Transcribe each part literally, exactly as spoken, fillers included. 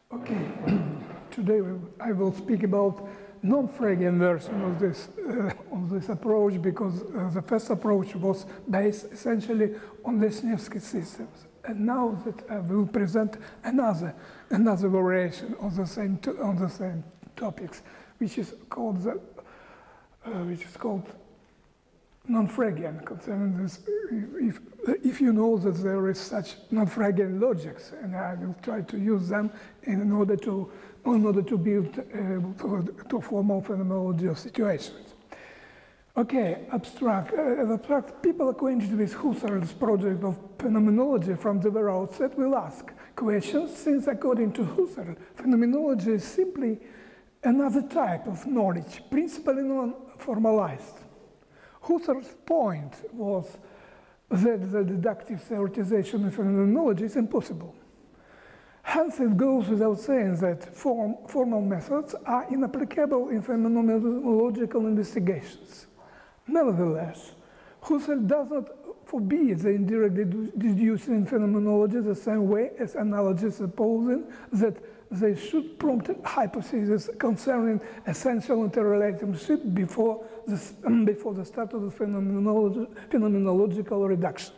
Okay, today I will speak about non-Fregean version of this uh, of this approach, because uh, the first approach was based essentially on Lesniewski systems, and now that I will present another another variation of the same on the same topics, which is called the uh, which is called non-Fregean. Concerning this, if if you know that there is such non-Fregean logics, and I will try to use them in order to in order to build uh, to formal phenomenology of situations. Okay, abstract. Uh, abstract people acquainted with Husserl's project of phenomenology from the very outset will ask questions, since according to Husserl, phenomenology is simply another type of knowledge, principally non-formalized. Husserl's point was that the deductive theoretization of phenomenology is impossible. Hence, it goes without saying that form, formal methods are inapplicable in phenomenological investigations. Nevertheless, Husserl does not forbid the indirect deducing in phenomenology the same way as analogy, supposing that they should prompt hypotheses concerning essential interrelationship before the, um, before the start of the phenomenology, phenomenological reduction.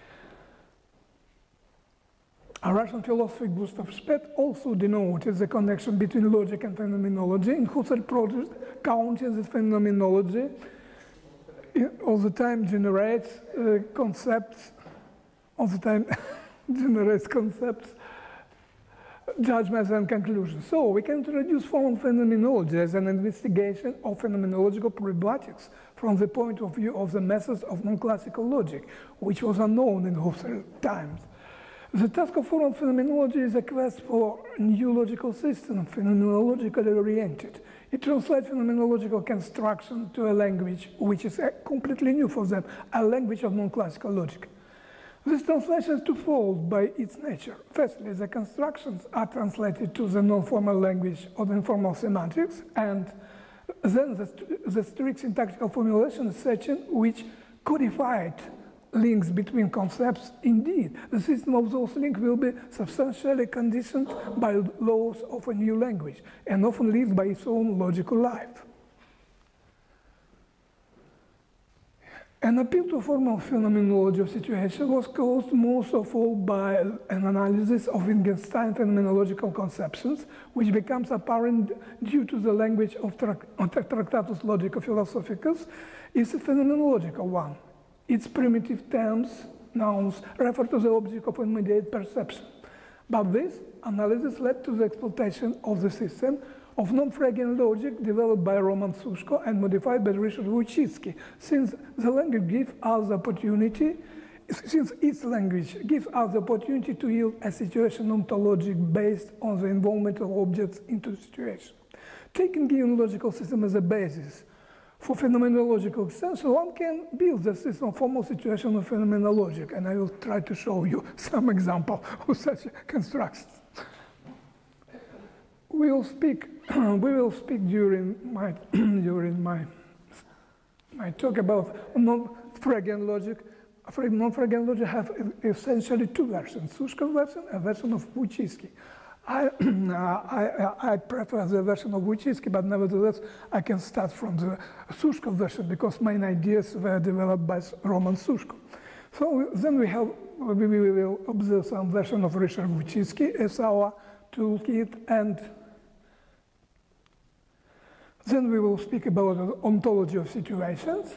A Russian philosopher, Gustav Speth, also denoted the connection between logic and phenomenology in Husserl project, counting that phenomenology all the time generates uh, concepts, all the time generates concepts, judgments and conclusions. So we can introduce formal phenomenology as an investigation of phenomenological problematics from the point of view of the methods of non-classical logic, which was unknown in Husserl times. The task of formal phenomenology is a quest for a new logical system, phenomenologically oriented. It translates phenomenological construction to a language which is completely new for them, a language of non-classical logic. This translation is twofold by its nature. Firstly, the constructions are translated to the non-formal language of informal semantics, and then the, the strict syntactical formulation is such in which codified links between concepts. Indeed, the system of those links will be substantially conditioned by laws of a new language, and often lives by its own logical life. An appeal to formal phenomenology of situation was caused most of all by an analysis of Wittgenstein phenomenological conceptions, which becomes apparent due to the language of Tractatus Logico Philosophicus is a phenomenological one. Its primitive terms, nouns, refer to the object of immediate perception. But this analysis led to the exploitation of the system of non-Fregean logic developed by Roman Sushko and modified by Richard Wojcicki, since the language gives us the opportunity, since its language gives us the opportunity to yield a situation ontologic based on the involvement of objects into the situation. Taking given logical system as a basis for phenomenological extension, one can build the system of formal situation of phenomenologic, and I will try to show you some example of such constructions. We will speak. we will speak during my during my my talk about non-Fregean logic. Non-Fregean logic have essentially two versions: Sushko's version, a version of Wojcicki. I, uh, I, I prefer the version of Wojcicki, but nevertheless, I can start from the Sushko version because main ideas were developed by Roman Sushko. So then we have we will observe some version of Richard Wojcicki as our toolkit, and then we will speak about the ontology of situations.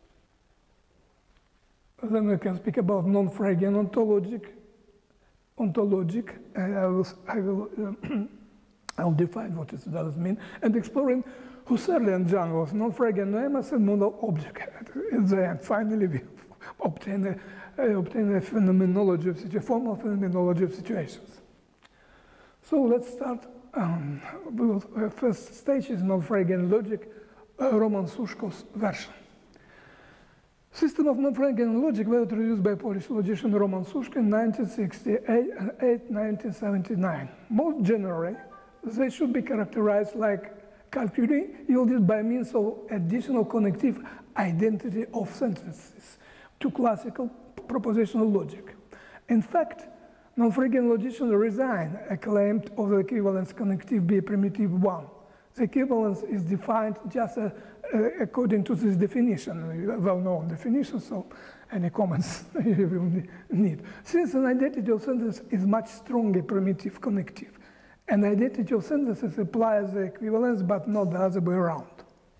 Then we can speak about non-Fregean ontologic. Ontologic, and I will, I will, um, I'll define what it does mean, and exploring Husserlian genres, non-Fregean noemas and modal object. In the end, finally, we obtain a, uh, obtain a phenomenology of a formal phenomenology of situations. So let's start. Um, with, uh, first stage is non-Fregean logic, uh, Roman Sushko's version. System of non-Fregean logic were introduced by Polish logician Roman Sushko in nineteen sixty-eight and nineteen seventy-nine. Most generally, they should be characterized like calculi yielded by means of additional connective identity of sentences to classical propositional logic. In fact, Non-Phrygian logicians resign a claim of the equivalence connective B primitive one. The equivalence is defined just uh, uh, according to this definition, a well-known definition, so any comments you will need. Since an identity of synthesis is much stronger primitive connective, an identity of synthesis applies the equivalence, but not the other way around.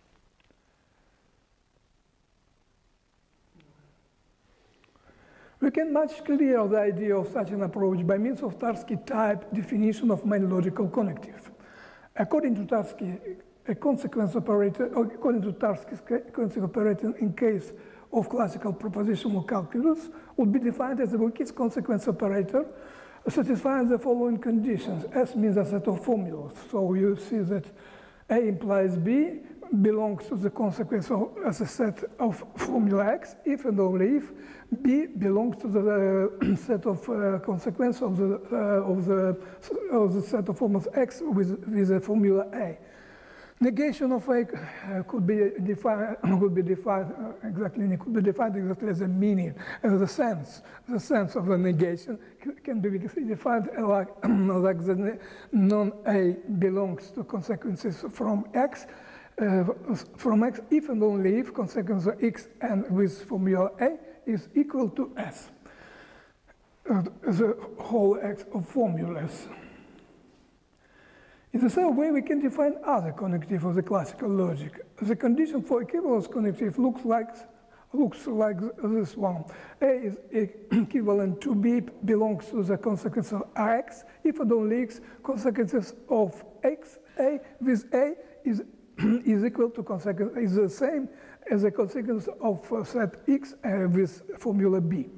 We can much clear the idea of such an approach by means of Tarski type definition of main logical connective. According to Tarski, a consequence operator, according to Tarski's consequence operator in case of classical propositional calculus would be defined as a Wilkes consequence operator satisfying the following conditions. S means a set of formulas. So you see that A implies B belongs to the consequence of, as a set of formula X if and only if B belongs to the uh, set of uh, consequence of the, uh, of, the, of the set of formulas X with, with the formula A. Negation of A uh, could be defined, could be defined uh, exactly, could be defined exactly as a meaning, as the sense. The sense of the negation can be defined like, like the non-A belongs to consequences from X, uh, from X if and only if consequence of X and with formula A is equal to S, uh, the whole X of formulas. In the same way, we can define other connective of the classical logic. The condition for equivalence connective looks like, looks like this one. A is equivalent to B belongs to the consequence of X if and only X consequences of X. A with A is, is equal to consequence, is the same as the consequence of uh, set X uh, with formula B.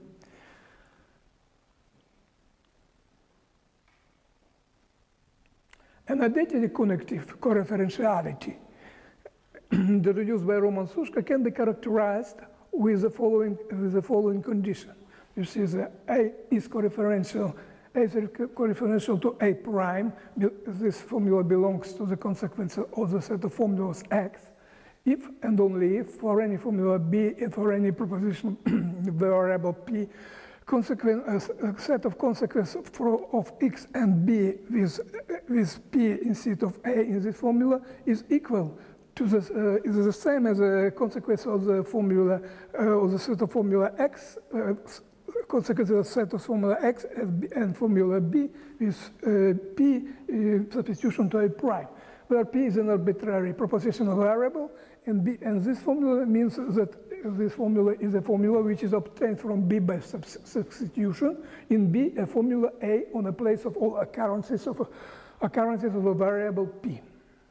An identity connective coreferentiality introduced by Roman Sushka can be characterized with the following, with the following condition. You see the A is coreferential, A is coreferential to A prime. This formula belongs to the consequence of the set of formulas X. If and only if for any formula B and for any propositional variable P, consequence, a set of consequences of X and B with, with P instead of A in this formula is equal to the, uh, is the same as a consequence of the formula, uh, of the set of formula X, uh, consequence of the set of formula X and, B, and formula B with uh, P uh, substitution to A prime, where P is an arbitrary propositional variable, and, B, and this formula means that this formula is a formula which is obtained from B by substitution. In B, a formula A on the place of all occurrences of a, occurrences of a variable P.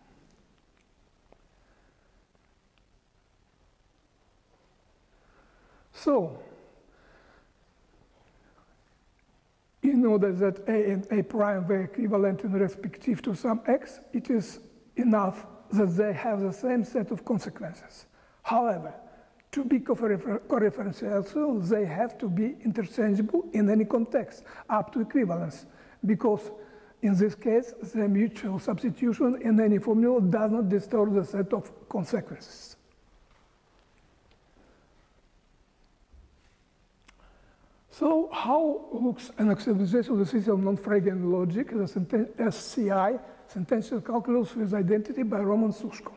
So, in order that A and A prime were equivalent in respective to some X, it is enough that they have the same set of consequences. However, to be coreferential, they have to be interchangeable in any context, up to equivalence, because in this case, the mutual substitution in any formula does not distort the set of consequences. So how looks an actualization of the system of non-Phrygian logic, the S C I, sentential calculus with identity by Roman Sushko?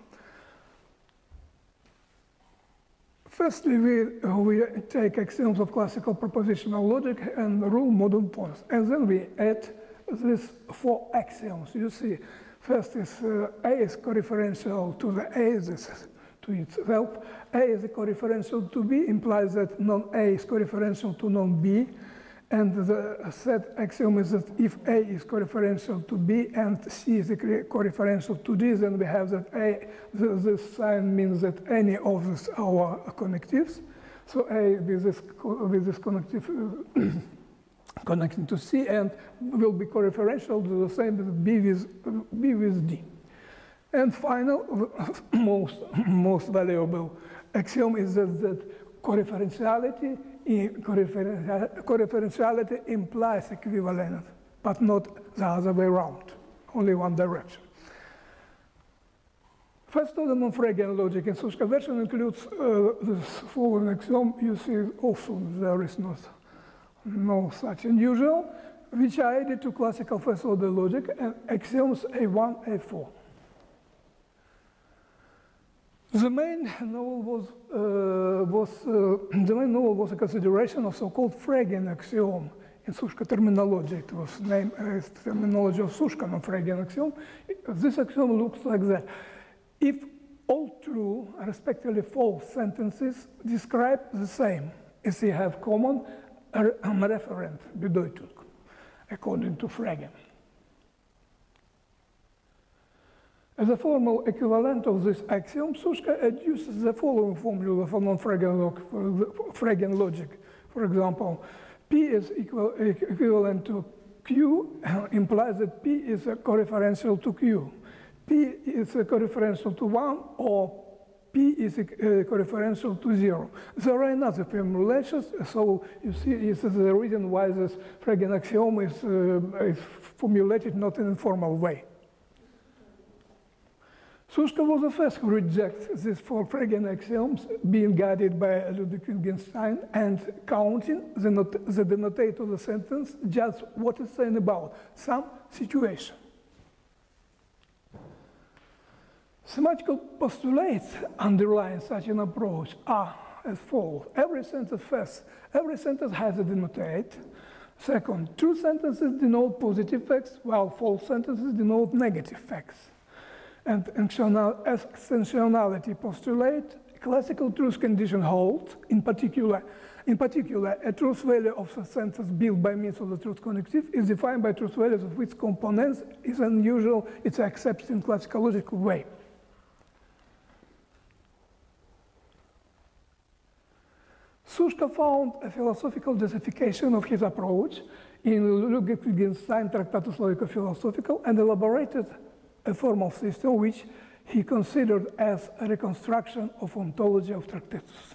Firstly, we, uh, we take axioms of classical propositional logic and rule modern points, and then we add these four axioms. You see, first is uh, A is coreferential to the A, this is to itself. A is coreferential to B, implies that non-A is coreferential to non-B, and the set axiom is that if A is coreferential to B and C is coreferential to D, then we have that A, this sign means that any of these our connectives. So A with this, with this connective uh, connecting to C and will be coreferential to the same as B with, B with D. And final, most, most valuable axiom is that, that coreferentiality, coreferentiality implies equivalence, but not the other way around, only one direction. First order non-Phrygian logic in Sushka version includes uh, this following axiom. You see also there is not no such unusual. which are added to classical first-order logic and axioms A one, A four. The main novel was, uh, was uh, the main novel was a consideration of so-called Phrygian axiom in Sushka terminology. It was named as terminology of Sushka, non Phrygian axiom. This axiom looks like that: if all true, respectively false sentences describe the same, as they have common referent Bedeutung, according to Phrygian. As a formal equivalent of this axiom, Sushka adduces the following formula for non-Phrygian logic. For example, P is equal, equivalent to Q implies that P is a coreferential to Q. P is a coreferential to one, or P is a coreferential to zero. There are another formulations, so you see this is the reason why this Phrygian axiom is, uh, is formulated not in a formal way. Sushka was the first who rejects these four Phrygian axioms, being guided by Ludwig Wittgenstein and counting the, not the denotator of the sentence just what it's saying about some situation. Semantical postulates underlying such an approach are as follows. Every sentence first, every sentence has a denotator. Second, true sentences denote positive facts, while false sentences denote negative facts. And extensionality postulate, classical truth condition holds. In particular, in particular, a truth value of a sentence built by means of the truth connective is defined by truth values of which components is unusual, it's accepted in classical logical way. Sushka found a philosophical justification of his approach in Ludwig Wittgenstein Tractatus Logico-Philosophical and elaborated a formal system which he considered as a reconstruction of ontology of Tractatus.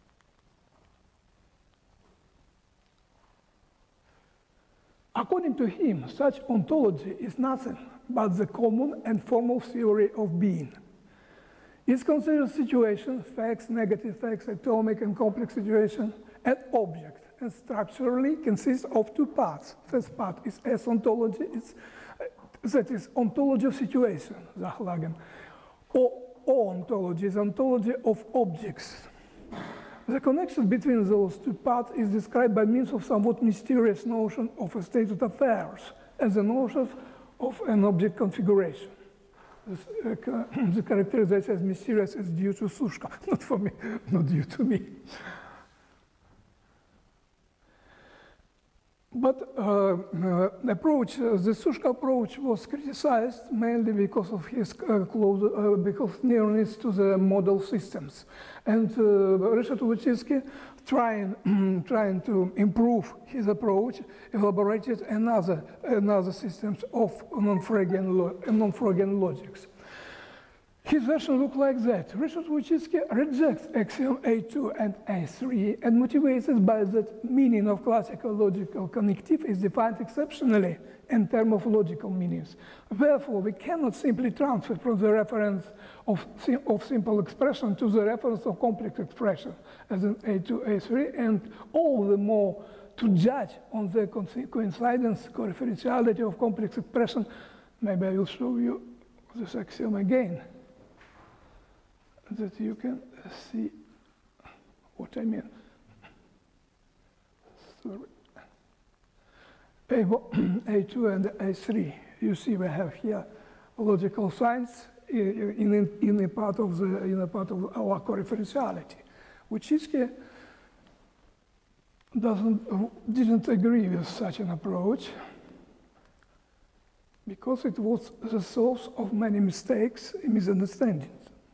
According to him, such ontology is nothing but the common and formal theory of being. It considers situations, facts, negative facts, atomic and complex situations, and object, and structurally consists of two parts. First part is S ontology, it's that is ontology of situation, Sachlagen. O, o ontology is ontology of objects. The connection between those two parts is described by means of somewhat mysterious notion of a state of affairs as a notion of an object configuration. This, uh, the characterization as mysterious is due to Sushka, not for me, not due to me. But uh, uh, approach, uh, the Sushka approach was criticized mainly because of his uh, close, uh, because nearness to the model systems. And uh, Ryszard Wojcicki, trying, trying to improve his approach, elaborated another, another systems of non-Phrygian lo non-Phrygian logics. His version looked like that. Ryszard Wojcicki rejects axiom A two and A three and motivates it by that meaning of classical logical connective is defined exceptionally in terms of logical meanings. Therefore, we cannot simply transfer from the reference of, sim of simple expression to the reference of complex expression as in A two, A three, and all the more to judge on the coincidence, coreferentiality of complex expression. Maybe I will show you this axiom again, that you can see what I mean. Sorry. A two and A three, you see we have here logical signs in, in, in, a, part of the, in a part of our coreferentiality. Wojcicki doesn't, didn't agree with such an approach because it was the source of many mistakes and misunderstandings.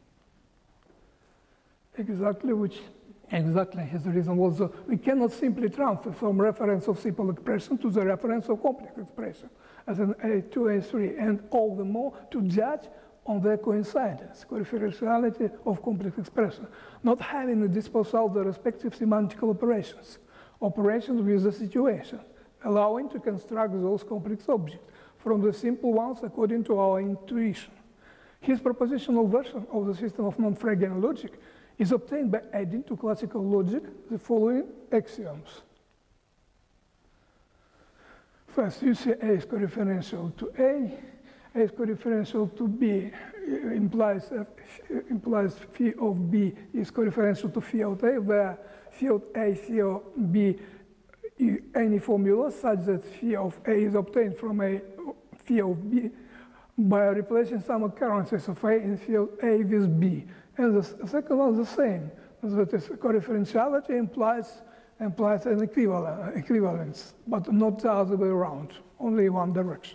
Exactly which, exactly his reason was uh, we cannot simply transfer from reference of simple expression to the reference of complex expression as an A two, A three, and all the more to judge on their coincidence, coreferentiality of complex expression, not having at disposal the respective semantical operations, operations with the situation, allowing to construct those complex objects from the simple ones according to our intuition. His propositional version of the system of non-Phrygian logic is obtained by adding to classical logic the following axioms. first, you see A is coreferential to A, A is coreferential to B, implies, uh, implies phi of B is coreferential to phi of A, where phi of A, phi of B is any formula such that phi of A is obtained from a phi of B by replacing some occurrences of A in phi of A with B. And the second one is the same. That is, coreferentiality implies implies an equivalent, equivalence, but not the other way around, only one direction.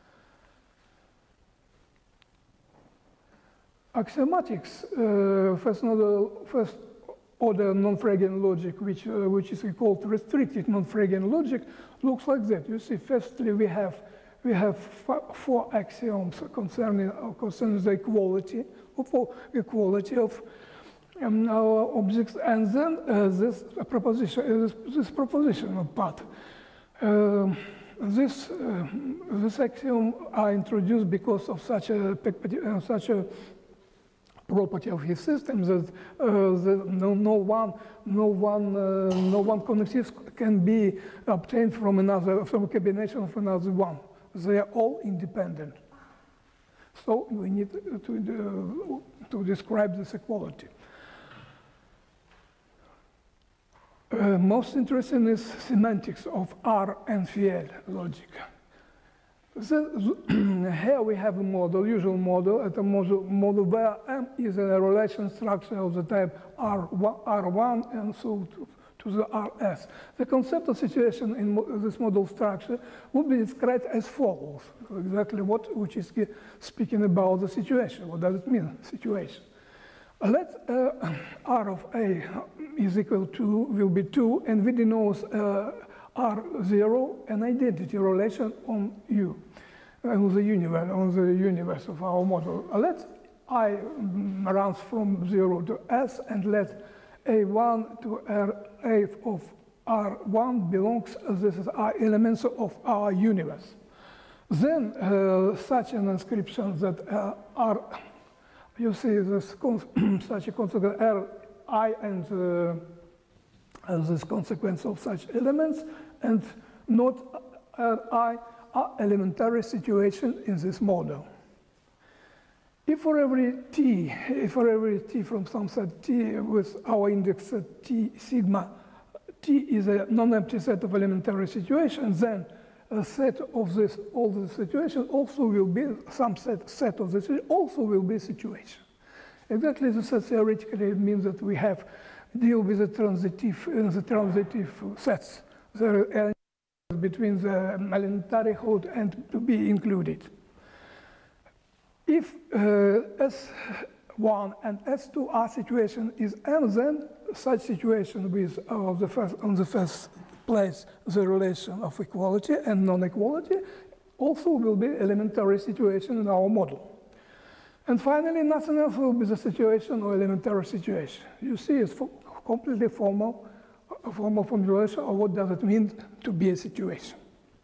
Axiomatics, uh, first, order, first order non-Phrygian logic, which, uh, which is called restricted non-Phrygian logic, looks like that. You see, firstly, we have, we have four axioms concerning, concerning the equality, of equality of Um, our objects, and then uh, this proposition, uh, this, this propositional part. Uh, this uh, this axiom are introduced because of such a uh, such a property of his system that uh, the, no, no one no one uh, no one connective can be obtained from another from a combination of another one. They are all independent. So we need to uh, to describe this equality. Uh, most interesting is semantics of R and F L logic. So, here we have a model, usual model, at a model, model where M is a relation structure of the type R one and so to, to the R S. The concept of situation in mo this model structure would be described as follows. Exactly what which is speaking about the situation. What does it mean, situation? Let uh, R of A is equal to, will be two, and we denote uh, R zero an identity relation on U, on the universe, on the universe of our model. Let I runs from zero to S, and let A one to R, A of R one belongs, this is our elements of our universe. Then uh, such an inscription that uh, R, you see this such a consequence R I and uh, as this consequence of such elements, and not R I are elementary situation in this model. If for every t, if for every t from some set t with our index at t sigma, t is a non-empty set of elementary situations, then a set of this, all the situations also will be, some set, set of this also will be situation. Exactly the set theoretically means that we have deal with the transitive, uh, the transitive sets, the uh, between the elementary code and to be included. If uh, S one and S two are situation is M, then such situation with uh, the first, on the first place the relation of equality and non-equality also will be elementary situation in our model. And finally, nothing else will be the situation or elementary situation. You see, it's completely formal, a formal formulation of what does it mean to be a situation.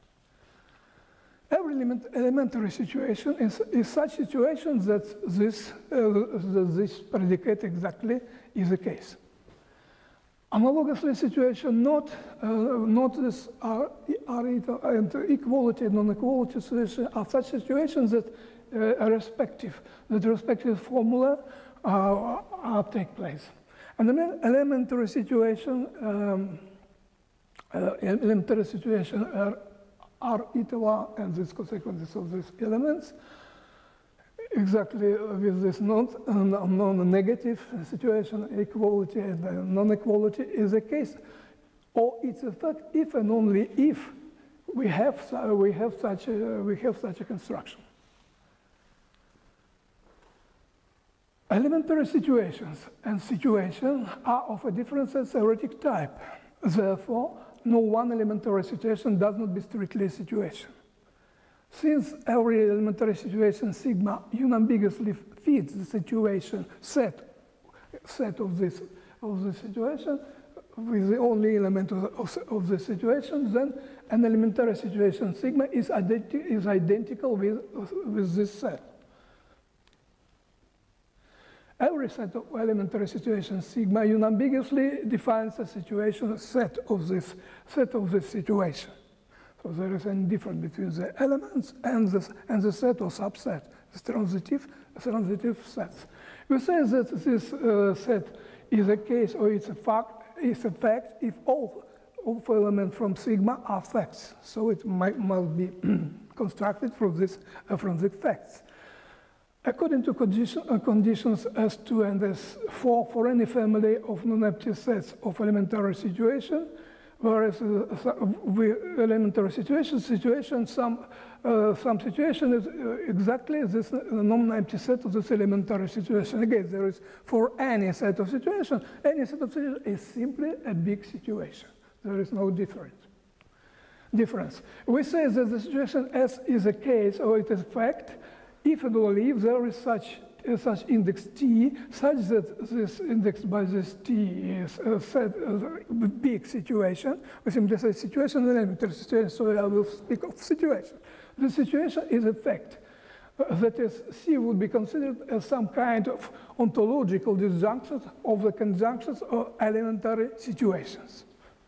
Every element, elementary situation is, is such situation that this, uh, this predicate exactly is the case. Analogously, situation not, uh, not this are, are and equality and non-equality situation are such situations that uh, are respective, that the respective formula uh, are take place. And the elementary situation, um, uh, elementary situation are, are eta one and these consequences of these elements. Exactly with this non-negative situation, equality and non-equality is the case, or it's a fact if and only if we have we have such a, we have such a construction. Elementary situations and situations are of a different theoretic type. Therefore, no one elementary situation does not be strictly a situation. Since every elementary situation sigma unambiguously fits the situation set, set of this of the situation with the only element of, of, of the situation, then an elementary situation sigma is, identi is identical with, with this set. Every set of elementary situation sigma unambiguously defines a situation set of this set of this situation. So there is any difference between the elements and the, and the set or subset, the transitive, transitive sets. We say that this uh, set is a case or it's a fact, it's a fact if all of elements from sigma are facts. So it might, must be constructed from this uh, from the facts. According to condition, uh, conditions S two and S four for any family of non-empty sets of elementary situation, whereas uh, with elementary situation, situation some uh, some situation is uh, exactly this non-empty set of this elementary situation. Again, there is for any set of situation, any set of situation is simply a big situation. There is no difference. Difference. We say that the situation S is a case or it is a fact if and only if there is such uh, such index T such that this index by this T is a set a big situation. We simply say situation and elementary situation, so I will speak of situation. The situation is a fact. Uh, that is, C would be considered as some kind of ontological disjunction of the conjunctions of elementary situations.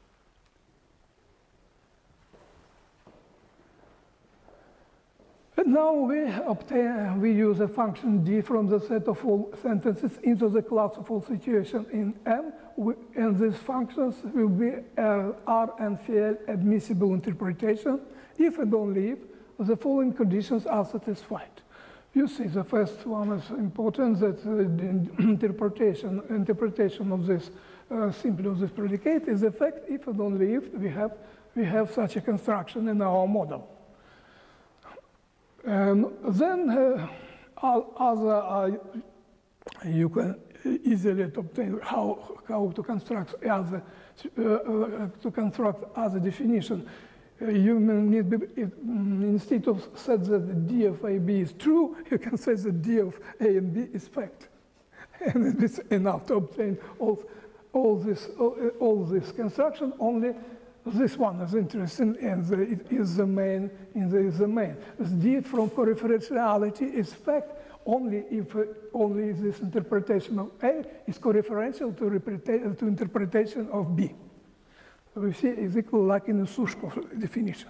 And now we obtain, we use a function D from the set of all sentences into the class of all situations in M, and these functions will be uh, R and C L admissible interpretation if and only if the following conditions are satisfied. You see, the first one is important, that uh, the interpretation, interpretation of this, uh, simply of this predicate is a fact if and only if we have, we have such a construction in our model. Um, then uh, other, uh, you can easily obtain how, how to construct other, uh, uh, to construct other definition. Uh, you need, it, instead of say that D of A, B is true, you can say that D of A and B is fact. And it's enough to obtain all, all, this, all, all this construction, only this one is interesting, and the, it is the main, in the, is the main. This D from coreferentiality is fact only if uh, only this interpretation of A is coreferential to, to interpretation of B. So we see is equal like in the Sushkov definition.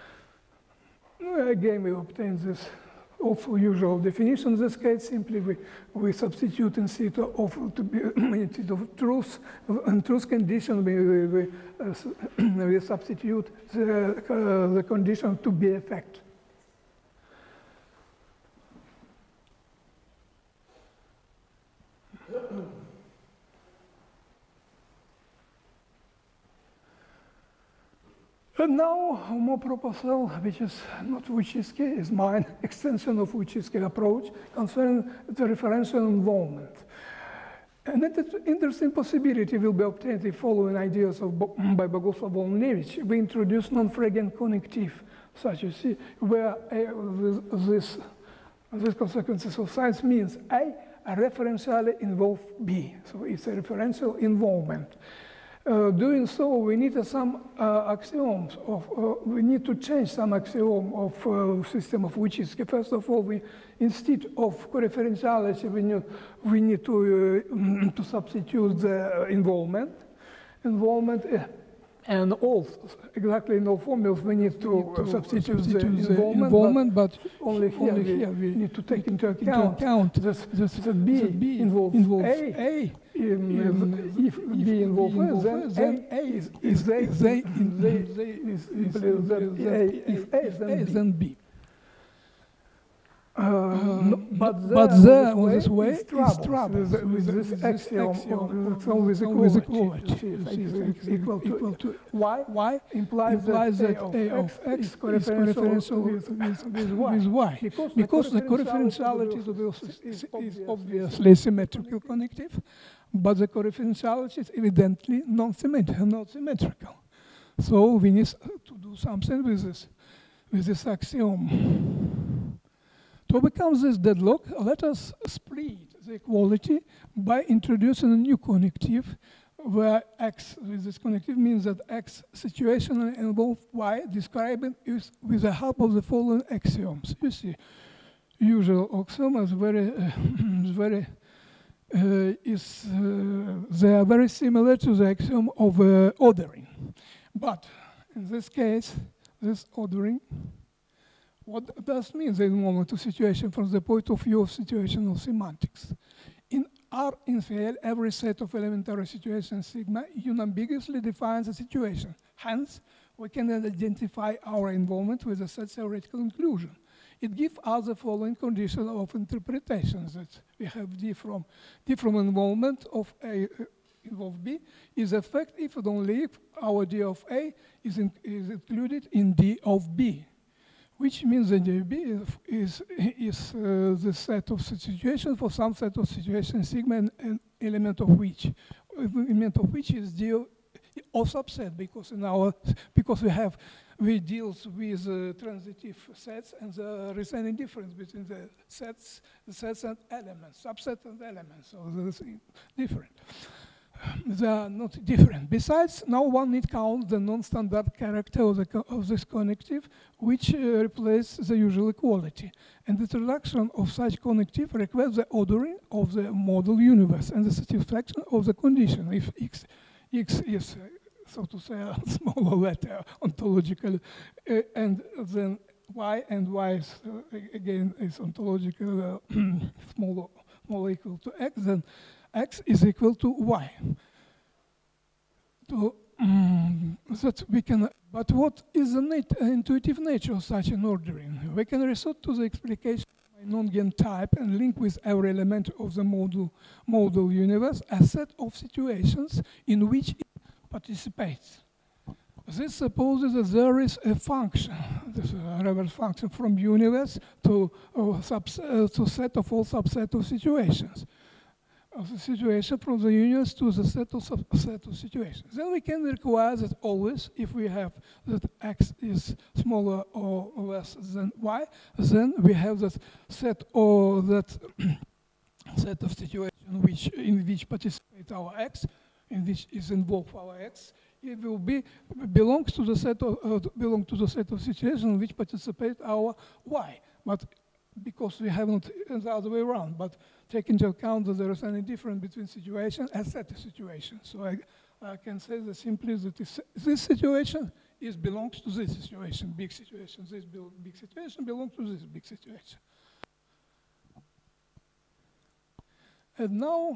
Again, we obtain this also usual definition. In this case, simply we, we substitute instead of to be instead of truth and truth condition, we we, we, uh, we substitute the, uh, the condition to be a fact. And now, more proposal, which is not Wojcicki, is mine, extension of Wojcicki approach concerning the referential involvement. An interesting possibility will be obtained if following ideas of, by Boguslav Volnevich, we introduce non-Phrygian connective, such you see, where a, this, this consequences of science means A, a referentially involve B, so it's a referential involvement. Uh, doing so, we need uh, some uh, axioms of, uh, we need to change some axiom of uh, system of Wojcicki. First of all, we, instead of coreferentiality, we need, we need to, uh, to substitute the involvement. Involvement, uh, and all, exactly in all formulas, we need to, we need to uh, substitute, substitute the involvement, involvement but, but only here, only we, here we need to take into account, into account that, that B, B involves, involves A. A. In, in, if, if B involves A, then, then A is, is they, they, they, they is, is, is, A, if A, then, A, then B. Uh, no, but there, but there on this way, is trouble with, with, with this axiom, axiom of always equality. It's equal to, equal to y. Y implies, implies that, that A of X is coreferential with, with, with, Y. With y. Because, because the coreferentiality of the is, is obviously symmetrical connective, but the coreferentiality is evidently non-symmetrical. Not symmetrical. So we need to do something with this, with this axiom. To overcome this deadlock, let us split the equality by introducing a new connective, where X with this connective means that X situation involves Y, describing it with the help of the following axioms. You see, usual axiom is very, uh, very, uh, is uh, they are very similar to the axiom of uh, ordering, but in this case, this ordering. What does mean the involvement of situation from the point of view of situational semantics? In R infiel, every set of elementary situations sigma unambiguously defines a situation. Hence, we can identify our involvement with a set theoretical inclusion. It gives us the following condition of interpretation, that we have D from, D from involvement of A uh, involve B is effect if and only if our D of A is, in, is included in D of B, which means that D of B is, is, is uh, the set of situations for some set of situations sigma and an element of which, element of which is D of, of subset, because in our, because we have, we deals with uh, transitive sets, and there is any difference between the sets, the sets and elements, subset and elements, so there's different. They are not different. Besides, now one need count the non-standard character of, the co of this connective, which uh, replaces the usual equality. And the introduction of such connective requires the ordering of the model universe and the satisfaction of the condition. If x, x is, uh, so to say, a smaller letter, ontological, uh, and then y, and y is, uh, again is ontological, uh, smaller, smaller equal to x, then x is equal to y. To, um, that we can, but what is the nat uh, intuitive nature of such an ordering? We can resort to the explication by non-gen type and link with every element of the model, model universe a set of situations in which it participates. This supposes that there is a function, this is a reverse function from universe to, uh, subs uh, to set of all subset of situations. Of the situation from the universe to the set of set of situations. Then we can require that always, if we have that x is smaller or less than y, then we have that set or that set of situations which in which participate our x, in which is involved our x. It will be belongs to the set of uh, belong to the set of situations in which participate our y. But because we haven't the other way around, but take into account that there is any difference between situation and set of situations. So I, I can say that simply that this, this situation is belongs to this situation, big situation. This big situation belongs to this big situation. And now,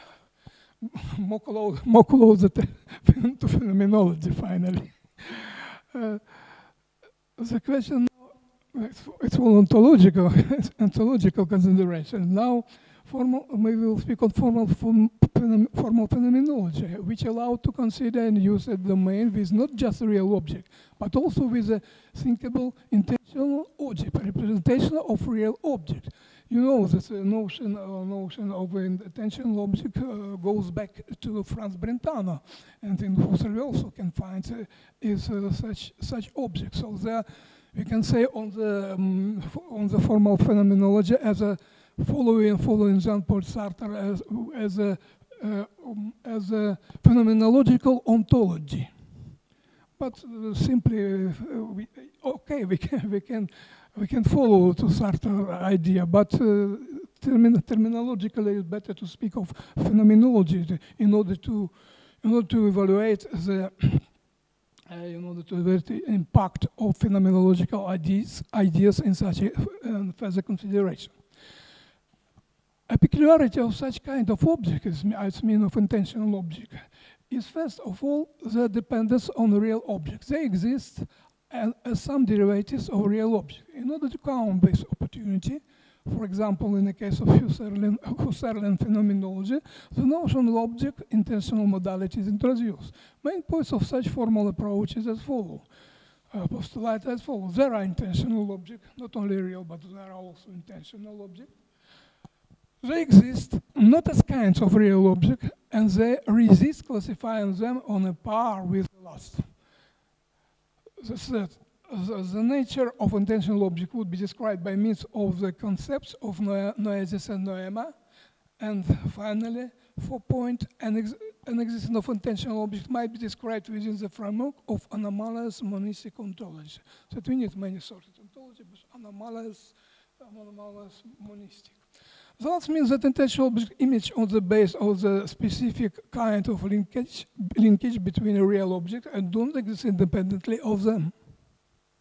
more close, more closer to, to phenomenology, finally. Uh, the question. It's, it's all ontological, ontological consideration. Now, formal, we will speak on formal, form, formal phenomenology, which allow to consider and use a domain with not just a real object, but also with a thinkable intentional object, a representation of real object. You know that the notion, uh, notion of an intentional object uh, goes back to Franz Brentano, and in Husserl we also can find uh, is uh, such such objects. So there. We can say on the um, on the formal phenomenology as a following following Jean-Paul Sartre as as a uh, um, as a phenomenological ontology. But uh, simply, uh, we, okay, we can we can we can follow to Sartre idea, but uh, termin terminologically it's better to speak of phenomenology in order to in order to evaluate the. Uh, in order to evaluate the impact of phenomenological ideas, ideas in such a uh, further consideration. A peculiarity of such kind of object, is, I mean of intentional object, is first of all the dependence on real objects. They exist as, as some derivatives of real objects. In order to count this opportunity, for example, in the case of Husserlian, Husserlian phenomenology, the notion of object intentional modality is introduced. Main points of such formal approach is as follows. Uh, postulate as follows. There are intentional objects, not only real, but there are also intentional objects. They exist not as kinds of real objects, and they resist classifying them on a par with the last. That's that. The, the nature of intentional object would be described by means of the concepts of no noesis and noema. And finally, four point, an, ex an existence of intentional object might be described within the framework of anomalous monistic ontology. So we need many sorts of ontology, but anomalous, anomalous monistic. That means that intentional object image on the base of the specific kind of linkage, linkage between a real object and don't exist independently of them.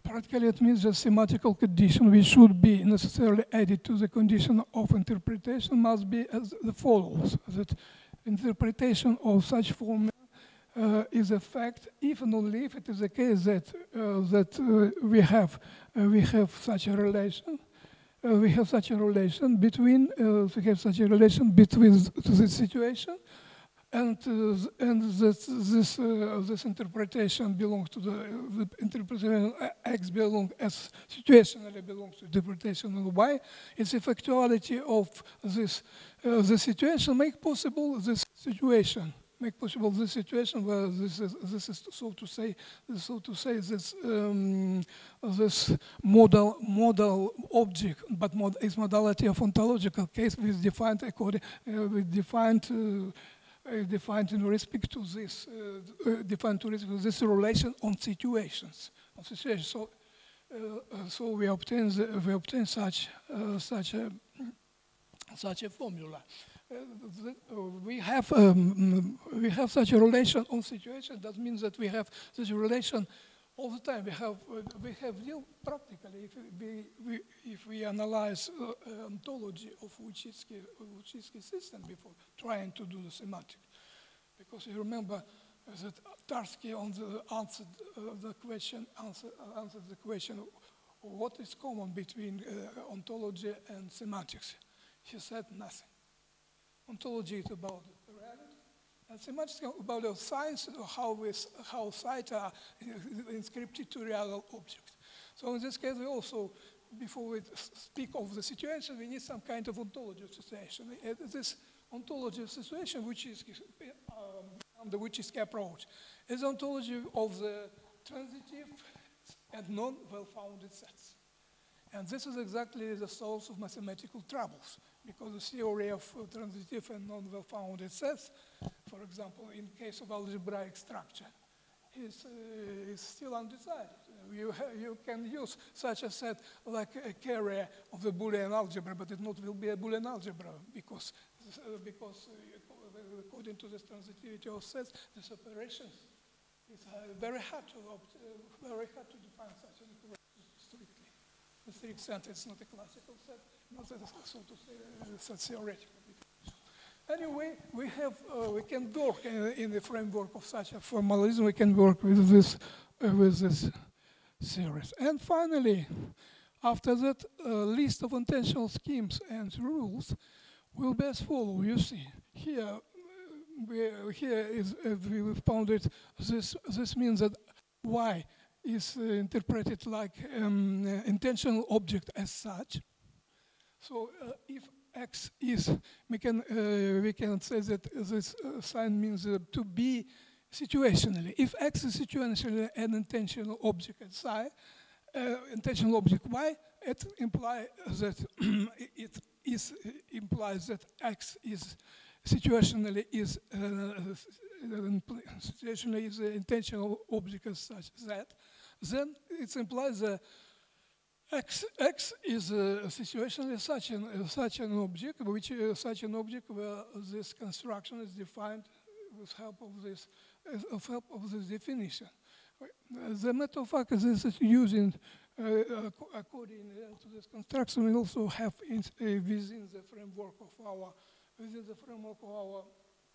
Practically, it means that semantical condition which should be necessarily added to the condition of interpretation must be as follows: that interpretation of such formula uh, is a fact if and only if it is the case that uh, that uh, we have uh, we have such a relation. Uh, we have such a relation between uh, we have such a relation between the situation and uh, and that this uh, this interpretation belongs to the, the interpretation X belong as situationally belongs to interpretation of Y. It's the factuality of this uh, the situation make possible this situation. Make possible this situation where this is, this is so to say, so to say, this um, this modal modal object, but mod is modality of ontological case with defined according uh, with defined uh, uh, defined in respect to this uh, uh, defined to respect to this relation on situations on situations. So uh, uh, so we obtain the, we obtain such uh, such a such a formula. Uh, the, uh, we have um, we have such a relation on situation. That means that we have such a relation all the time. We have uh, we have real practically if we, we if we analyze uh, uh, ontology of Wojcicki Wojcicki system before trying to do the semantic, because you remember uh, that Tarski on the answered uh, the question answer, uh, answered the question what is common between uh, ontology and semantics. He said nothing. Ontology is about reality, and semantics is about the science, how we, how sight are inscripted to real objects. So in this case, we also, before we speak of the situation, we need some kind of ontology of situation. And this ontology of situation, which is um, the Wojcicki approach, is ontology of the transitive and non-well-founded sets. And this is exactly the source of mathematical troubles, because the theory of uh, transitive and non-well-founded sets, for example, in case of algebraic structure, is, uh, is still undecided. Uh, you, you can use such a set like a carrier of the Boolean algebra, but it not will be a Boolean algebra, because, uh, because uh, according to this transitivity of sets, this operation is uh, very hard to opt, uh, very hard to define such an operation strictly. The strict set is not a classical set, not a, so to say, uh, a theoretical definition. Anyway, we have, uh, we can work in, in the framework of such a formalism. We can work with this, uh, with this series. And finally, after that, a uh, list of intentional schemes and rules will be as follows. You see here, uh, we, here is uh, we found it. This this means that Y is uh, interpreted like um, uh, intentional object as such. So uh, if X is, we can, uh, we can say that this uh, sign means uh, to be situationally. If X is situationally an intentional object as psi, uh, intentional object Y, it implies that it is uh, implies that X is situationally is uh, situationally is an intentional object as such that. Then it implies that X, X is a situation such an uh, such an object, which uh, such an object where this construction is defined with help of this uh, with help of this definition. Uh, the matter of fact is this is using uh, according uh, to this construction, we also have in, uh, within the framework of our within the framework of our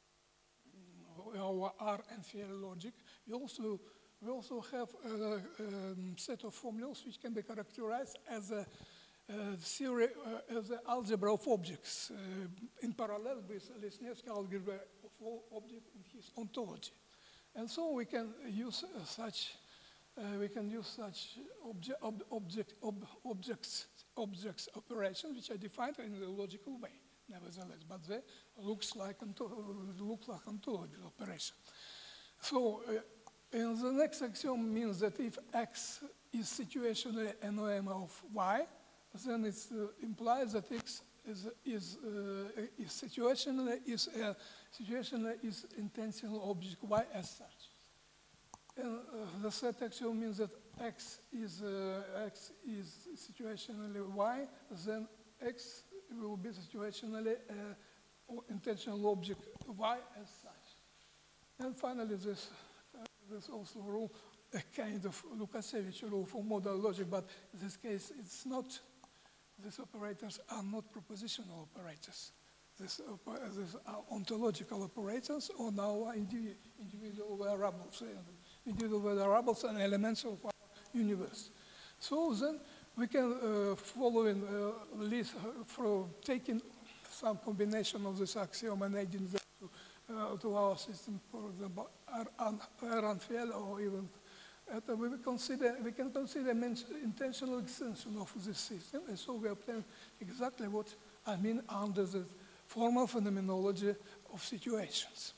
our R and Fieri logic. We also We also have a, a um, set of formulas which can be characterized as a, a theory, uh, as an algebra of objects, uh, in parallel with Lesniewski algebra of all objects in his ontology. And so we can use uh, such, uh, we can use such obje ob object, ob objects, objects operations which are defined in a logical way, nevertheless, but they looks like look like ontological operation. So. Uh, And the next axiom means that if X is situationally an O M of Y, then it uh, implies that X is is uh, is situationally is a situationally is intentional object Y as such. And uh, the third axiom means that X is uh, X is situationally Y, then X will be situationally uh, intentional object Y as such. And finally, this. There's also a rule a kind of Lukasiewicz rule for modal logic, but in this case, it's not, these operators are not propositional operators. These, oper these are ontological operators or now individual, individual variables, individual variables and elements of our universe. So then we can uh, follow in uh, list uh, for taking some combination of this axiom and adding them to, uh, to our system, for example, Aranfiel or even uh, we, consider, we can consider intentional extension of this system, and so we obtain exactly what I mean under the formal phenomenology of situations.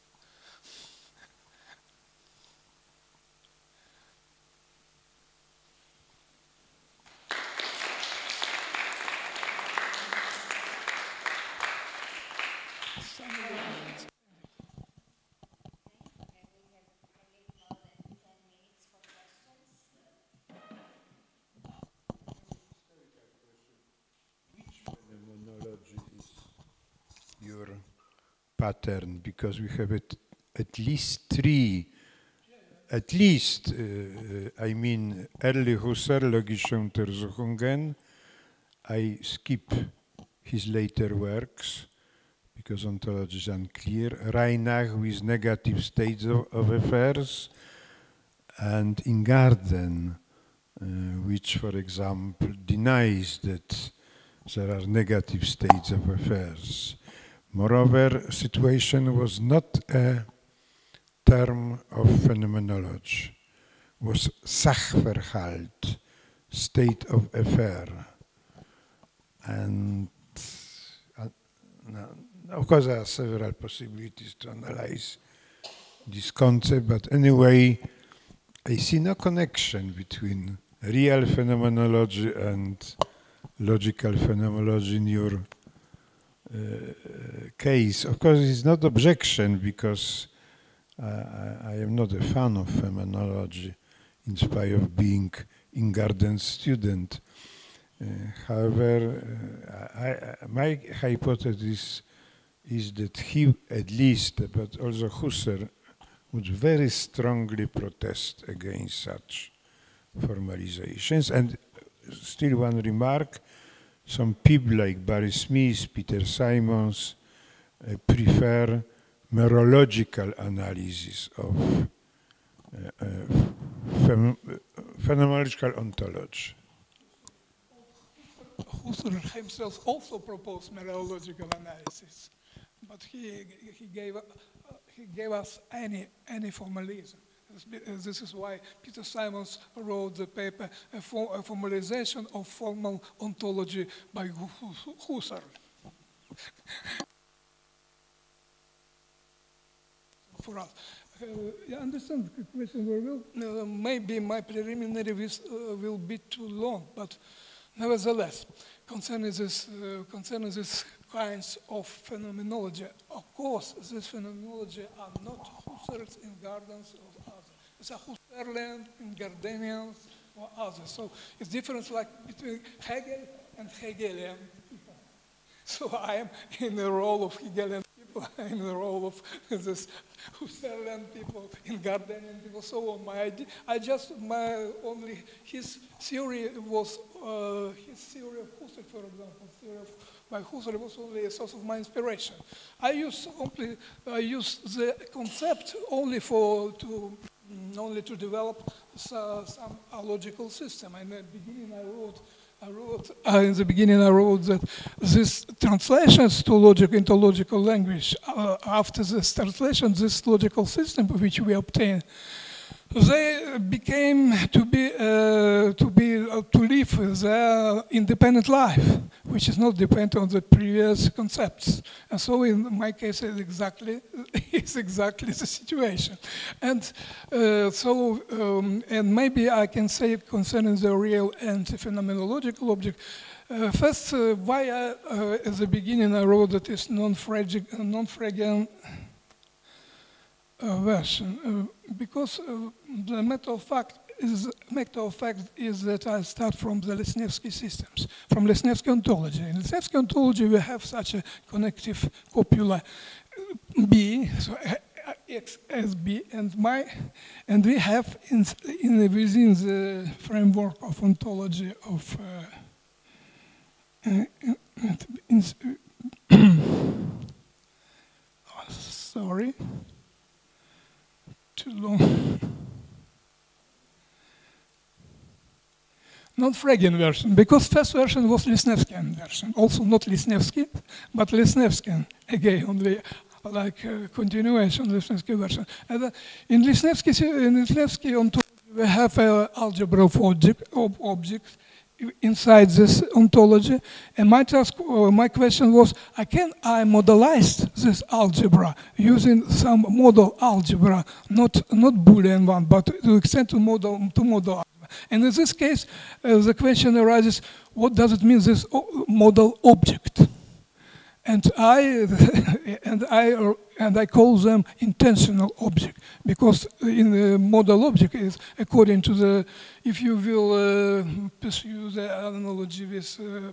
Your pattern, because we have it at least three, at least, uh, I mean, early Husserl, logische Untersuchungen. I skip his later works because ontology is unclear. Reinach with negative states of, of affairs, and Ingarden, uh, which, for example, denies that there are negative states of affairs. Moreover, situation was not a term of phenomenology, was Sachverhalt, state of affair. And uh, no, of course there are several possibilities to analyze this concept, but anyway, I see no connection between real phenomenology and logical phenomenology in your Uh, case. Of course, it's not objection because uh, I, I am not a fan of phenomenology in spite of being Ingarden's student. Uh, however, uh, I, I, my hypothesis is that he, at least, but also Husserl, would very strongly protest against such formalizations. And still one remark, some people like Barry Smith, Peter Simons uh, prefer merological analysis of uh, uh, phem phenomenological ontology. Husserl himself also proposed merological analysis, but he, he, gave, uh, he gave us any, any formalism. This is why Peter Simons wrote the paper, A, for, a Formalization of Formal Ontology by Husserl. For us. Uh, I understand the question very well. Uh, maybe my preliminary will, uh, will be too long, but nevertheless, concerning this, uh, concerning these kinds of phenomenology, of course, these phenomenology are not Husserl's, Ingarden's, or others. It's a Husserlian, Ingardenians, or others. So it's different like between Hegel and Hegelian people. So I am in the role of Hegelian people, I'm in the role of this Husserlian people, Ingardenian people, so on. My idea, I just, my only, his theory was, uh, his theory of Husserl, for example, theory of by Husserl was only a source of my inspiration. I use only, I use the concept only for, to, only to develop uh, some uh, logical system. In the beginning I wrote, I wrote uh, in the beginning I wrote that these translations to logic into logical language, uh, after this translation, this logical system which we obtain, they became to be uh, to be uh, to live their independent life, which is not dependent on the previous concepts. And so, in my case, it's exactly it's exactly the situation. And uh, so, um, and maybe I can say concerning the real and phenomenological object. Uh, first, uh, why I, uh, at the beginning I wrote that it's non-Frege non-Fregean uh, version, uh, because uh, the matter of fact is matter of fact is that I start from the Lesniewski systems, from Lesniewski ontology. In Lesniewski ontology, we have such a connective copula B. So X S B, and my, and we have in, in within the framework of ontology of uh, uh, in, in, oh, sorry, too long. Not Phrygian version, because first version was Lisnevskian version. Also not Lisnevsky, but Lisnevskian, again, only like uh, continuation of Lisnevsky version. And uh, in Lisnevsky, in Lisnevsky ontology, we have an algebra of, object, of objects inside this ontology. And my task, uh, my question was, uh, can I modelize this algebra using some model algebra, not not Boolean one, but to extend to model to model. And in this case, uh, the question arises, what does it mean, this model object? And I, and I, and I call them intentional object, because in the model object is according to the, if you will uh, pursue the analogy with uh,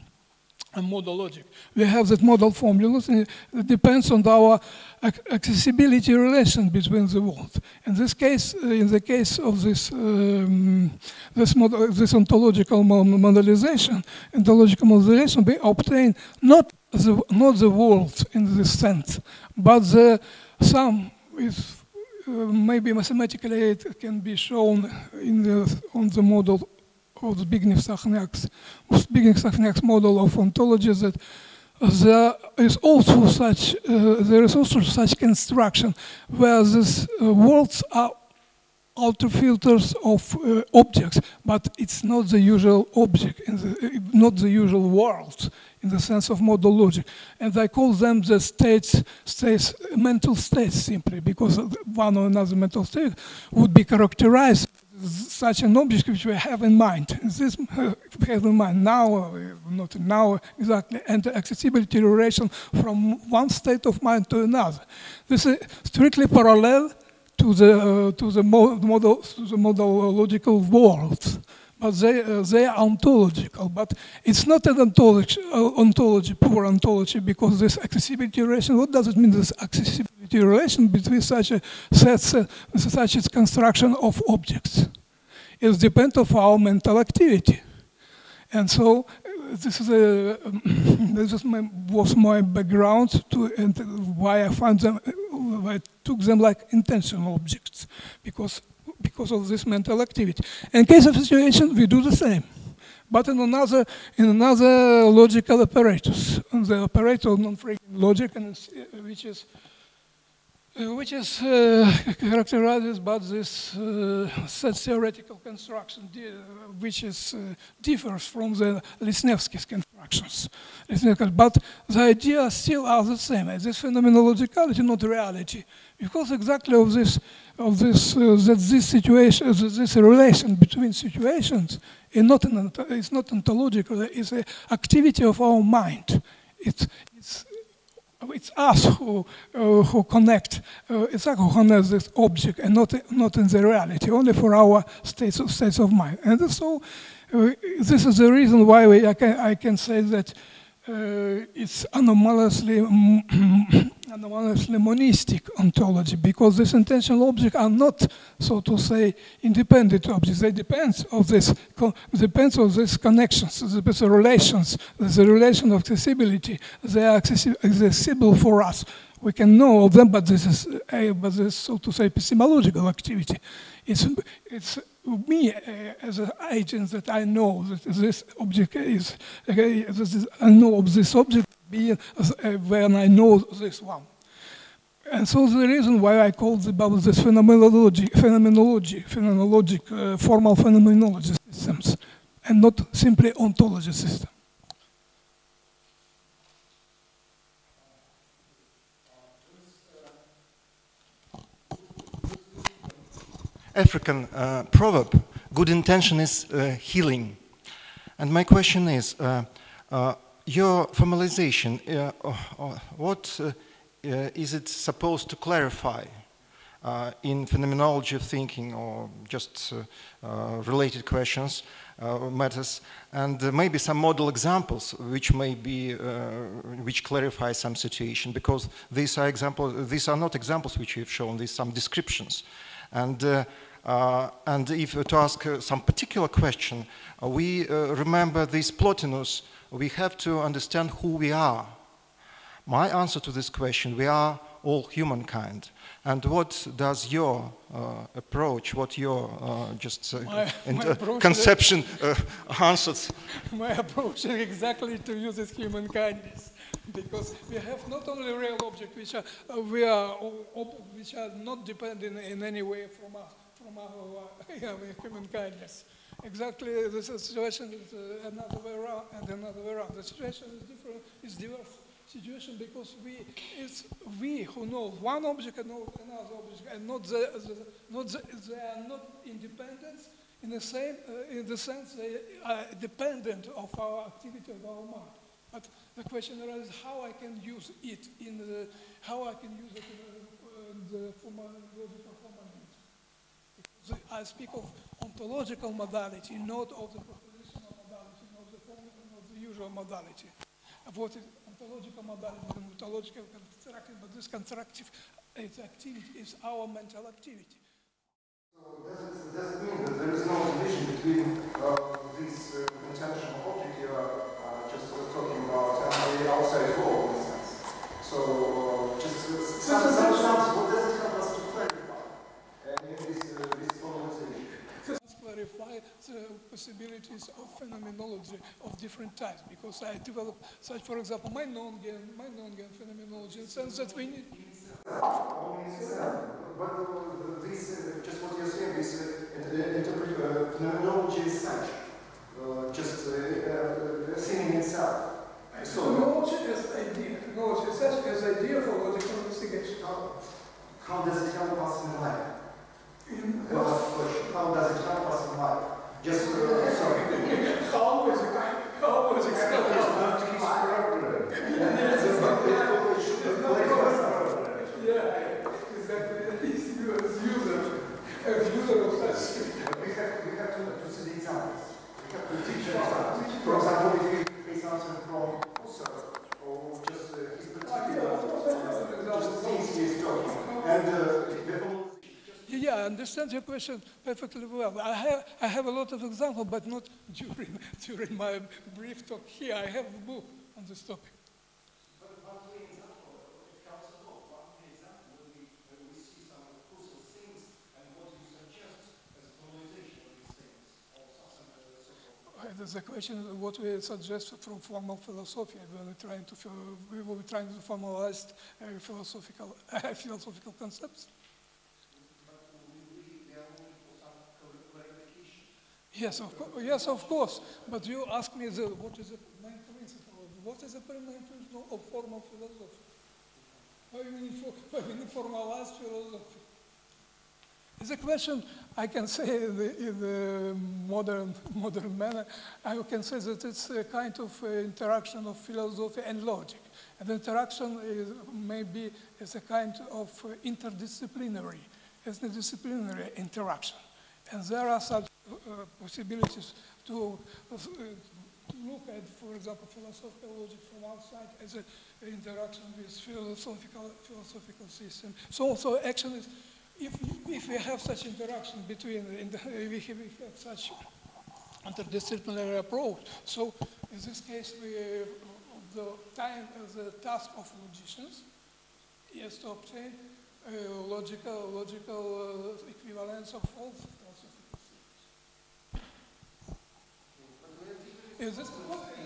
a model logic. We have that model formulas, and it depends on our accessibility relation between the worlds. In this case, uh, in the case of this um, this, model, this ontological modelization, ontological modelization, we obtain not the not the worlds in this sense, but the sum is uh, maybe mathematically it can be shown in the on the model of Zbigniew-Sachniak's Zbigniew-Sachniak's model of ontology, that there is also such uh, there is also such construction where these uh, worlds are outer filters of uh, objects, but it's not the usual object, in the, not the usual world in the sense of model logic. And I call them the states, states, mental states simply, because one or another mental state would be characterized such an object which we have in mind. This uh, we have in mind now, uh, not now exactly, and the accessibility relation from one state of mind to another. This is strictly parallel to the uh, to the mo model to the model-logical world, but they uh, they are ontological. But it's not an ontology, uh, ontology, pure ontology, because this accessibility relation. What does it mean? This accessibility relation between such a sets, uh, such a construction of objects. It depends on our mental activity, and so uh, this is a um, this is my, was my background to and why I find them. I took them like intentional objects, because because of this mental activity. In case of situation, we do the same, but in another in another logical apparatus, the operator of non-Phrygian logic, and uh, which is uh, which is uh, characterized by this uh, set theoretical construction, which is uh, differs from the Lisnevsky's constructions. But the ideas still are the same. This phenomenologicality, not reality, because exactly of this, of this, uh, that this situation, this relation between situations, is not an, it's not ontological. It's an activity of our mind. It's it's it's us who uh, who connect. Uh, it's us who connects this object, and not not in the reality, only for our states of states of mind. And so, uh, this is the reason why we, I can I can say that. Uh, it's anomalously, anomalously monistic ontology, because these intentional objects are not, so to say, independent objects. They depend of this, depends on these connections, the relations, the relation of accessibility. They are accessible for us. We can know of them, but this is, uh, but this, so to say, epistemological activity. It's, it's me uh, as an agent that I know that this object is, okay, this is I know of this object being uh, when I know this one. And so the reason why I call the bubble this phenomenology, phenomenology, phenomenologic, uh, formal phenomenology systems, and not simply ontology system. African uh, proverb, good intention is uh, healing. And my question is, uh, uh, your formalization, uh, uh, what uh, uh, is it supposed to clarify uh, in phenomenology of thinking, or just uh, uh, related questions? uh, matters, and uh, maybe some model examples which may be, uh, which clarify some situation, because these are examples, these are not examples which we've shown, these are some descriptions. And, uh, uh, and if to ask uh, some particular question, uh, we uh, remember this Plotinus, we have to understand who we are. My answer to this question, we are all humankind. And what does your uh, approach, what your uh, just uh, my, my uh, conception uh, answers? My approach is exactly to use this human kindness, because we have not only real objects which are uh, we are which are not dependent in any way from us, from our uh, human kindness. Exactly, the situation is uh, another way around and another way around. The situation is different, is diverse. Situation because we it's we who know one object and know another object, and not the, the not the, they are not independent in the same uh, in the sense they are dependent of our activity of our mind. But the question arises how I can use it in the how I can use it in the, in the formal logical formality. Because I speak of ontological modality, not of the propositional modality, not the formal, not the usual modality. Of what is ontological modality and ontological constructive, but this constructive its activity is our mental activity. So does it, does it mean that there is no division between uh, this uh, intentional object you are uh, just uh, talking about and the outside world, in a sense? So uh, just uh, some, some chance, what does it help us to clarify uh, in this, uh, this formalization? Clarify the possibilities of phenomenology of different types, because I developed such, for example, my non-gain, my non-gain phenomenology in the sense that we need. Only in itself. But uh, this, uh, just what you're saying, this uh, interpret, uh, phenomenology is such, uh, just uh, uh, a thing in itself. So phenomenology as idea, phenomenology as such as idea for logical investigation. How, how does it help us in life? In, uh, how does it help us in life? Just uh, sorry. How was it? How was it? Yeah, exactly. He's user, a user of such. We have, we have to, to see the examples. We have to teach examples. For example, if we say something from Husserl, or just uh, his particular, uh, just things he is talking, and uh, the yeah, I understand your question perfectly well. I have, I have a lot of examples, but not during, during my brief talk here. I have a book on this topic. But one clear example, it helps a lot. One clear example will be when we see some Husserl things and what you suggest as a formalization of these things. Or something like that. There's a question of what we suggest from formal philosophy. We were trying to, we were trying to formalize uh, philosophical, uh, philosophical concepts. Yes, of course. Yes, of course. But you ask me the, what is the main principle? What is the main principle of formal philosophy? Why we need, for, why we need formalized philosophy? It's a question I can say in the, in the modern modern manner. I can say that it's a kind of uh, interaction of philosophy and logic. And the interaction is maybe is a kind of uh, interdisciplinary, interdisciplinary interaction. And there are such uh, possibilities to uh, look at, for example, philosophical logic from outside as an interaction with philosophical philosophical system. So also action is, if, if we have such interaction between, in the, we, have, we have such interdisciplinary approach, so in this case, we, uh, the time, uh, the task of logicians is to obtain uh, logical, logical uh, equivalence of all philosophical systems. Is this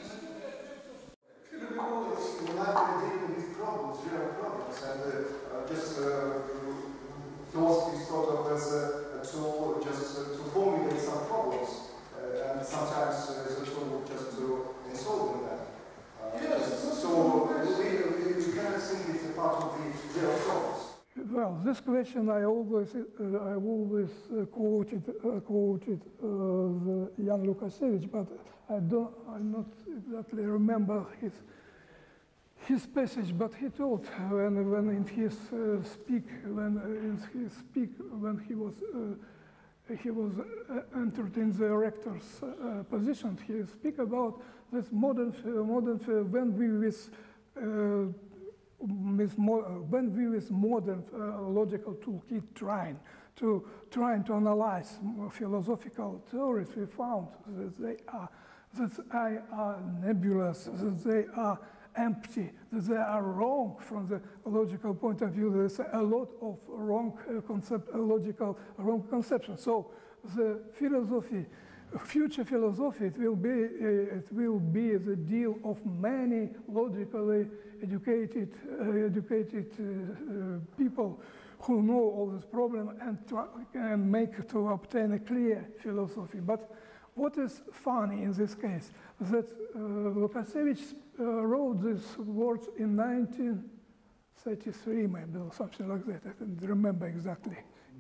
phenomenology in life dealing with problems, real problems, and uh, uh, just uh, philosophy is thought of as a, a tool just uh, to formulate some problems, uh, and sometimes uh, as a tool just to solve them. Uh, yes. So we, we, we kind of think it's a part of the real problems. Well, this question I always, uh, I always uh, quoted, uh, quoted uh, the Jan Lukasiewicz, but I don't, I not exactly remember his his passage. But he told when, when in his uh, speak, when uh, in his speak, when he was uh, he was uh, entered in the rector's uh, position, he speak about this modern, uh, modern uh, when we with, uh, with mo when we with modern uh, logical toolkit trying to trying to analyze philosophical theories, we found that they are that they are nebulous, that they are empty, that they are wrong from the logical point of view. There's a lot of wrong uh, concept, uh, logical wrong conception. So the philosophy, future philosophy, it will be uh, it will be the deal of many logically educated uh, educated uh, uh, people who know all this problem and try, and make to obtain a clear philosophy. But what is funny in this case that uh, Lukasiewicz uh, wrote these words in nineteen thirty-three, maybe, or something like that. I can't remember exactly.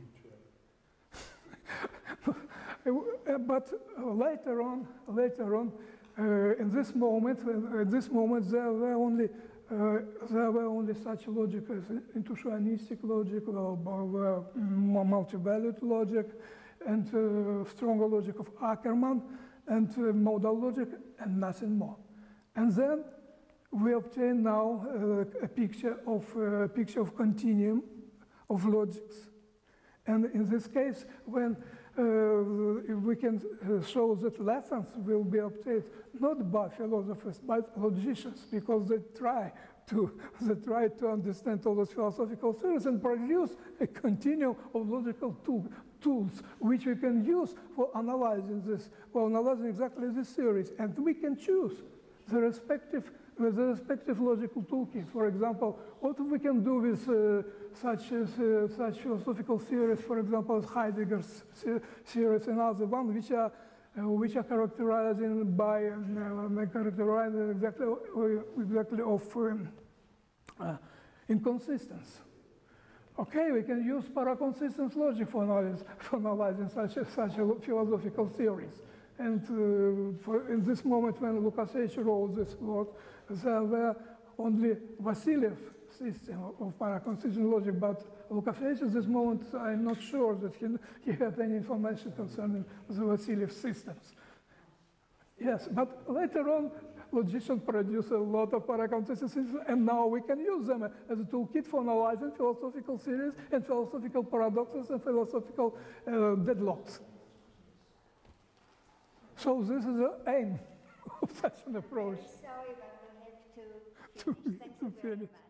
But later on, later on, uh, in this moment, uh, at this moment, there were only uh, there were only such logic as intuitionistic logic, or, or uh, multi-valued logic, and uh, stronger logic of Ackermann, and uh, modal logic, and nothing more. And then we obtain now uh, a picture of uh, picture of continuum of logics. And in this case, when uh, we can uh, show that lessons will be obtained not by philosophers, but logicians, because they try to they try to understand all those philosophical theories and produce a continuum of logical tool, tools which we can use for analyzing this, for analyzing exactly this theories, and we can choose the respective with the respective logical toolkit. For example, what we can do with uh, such as, uh, such philosophical theories, for example, as Heidegger's theories and other ones, which are uh, which are characterized by uh, characterized exactly exactly of um, uh, inconsistency. Okay, we can use paraconsistent logic for analysis, for analyzing such such philosophical theories. And uh, for in this moment when Lukasiewicz wrote this word, there were only Vasiliev system of paraconsistent logic, but Lukasiewicz at this moment, I'm not sure that he, he had any information concerning the Vasiliev systems. Yes, but later on, logicians produced a lot of paraconsistent systems, and now we can use them as a toolkit for analyzing philosophical theories and philosophical paradoxes and philosophical uh, deadlocks. So this is the aim of such an approach. I'm sorry, but we have to finish. To, Thank to you very finish. much.